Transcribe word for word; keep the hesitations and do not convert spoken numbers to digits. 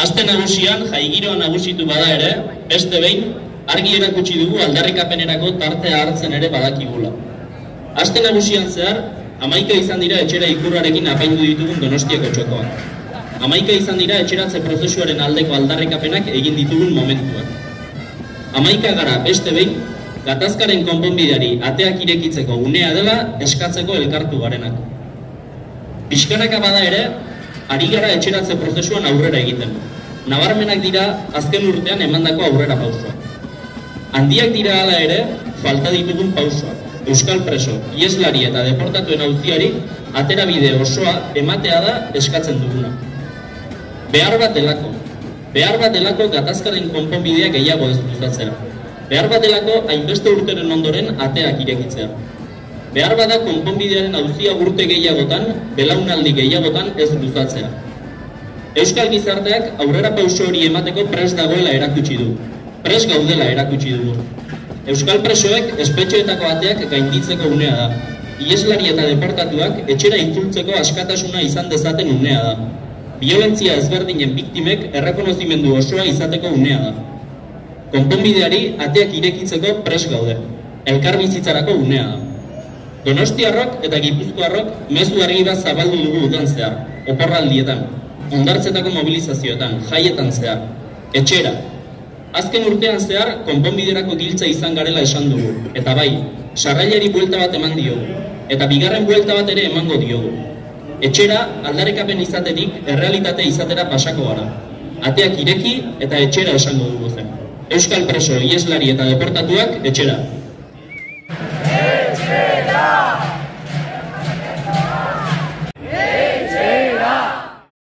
Aste nagusian, jaigiroa nagusitu bada ere, beste behin, argi erakutsi dugu aldarrikapenerako tartea hartzen ere badakigula. Aste nagusian zehar, hamaika izan dira etxera ikurrarekin apaindu ditugun Donostiako txokoak. Hamaika izan dira etxeratze prozesuaren aldeko aldarrikapenak egin ditugun momentuak. Hamaika gara beste behin, gatazkaren konponbideari ateak irekitzeko unea dela eskatzeko elkartu garenak. Pixkanaka bada ere, ari gara etxeratze prozesuan aurrera egiten. Nabarmenak dira azken urtean emandako aurrera pausoak. Handiak dira hala ere, falta ditugun pausoak. Euskal preso, ieslari eta deportatuen auziari aterabide osoa ematea da eskatzen duguna. Behar bat delako. Behar bat delako gatazkaren konponbidea gehiago ez luzatzea. Behar bat delako hainbeste urteren ondoren ateak irekitzea. Behar bada konponbidearen auzia urte gehiagotan, belaunaldi gehiagotan ez luzatzea. Euskal gizarteak aurrera pauso hori emateko prest dagoela erakutsi du. Prest gaudela erakutsi dugu. Euskal presoek espetxoetako ateak gainditzeko unea da. Ieslari eta deportatuak etxera itzultzeko askatasuna izan dezaten unea da. Biolentzia ezberdinen biktimek errekonozimendu osoa izateko unea da. Konponbideari ateak irekitzeko prest gaude. Elkarbizitzarako unea da. Donostiarrok eta Gipuzkoarrok mezu argi bat zabaldu dugu udan zehar, oporraldietan, hondartzetako mobilizazioetan, jaietan zehar, etxera. Azken urtean zehar, konponbiderako giltza izan garela esan dugu, eta bai, sarrailari buelta bat eman diogu, eta bigarren buelta bat ere emango diogu. Etxera, aldarrikapen izatetik, errealitate izatera pasako gara. Ateak ireki eta etxera esango dugu zen. Euskal preso, ieslari eta deportatuak, etxera.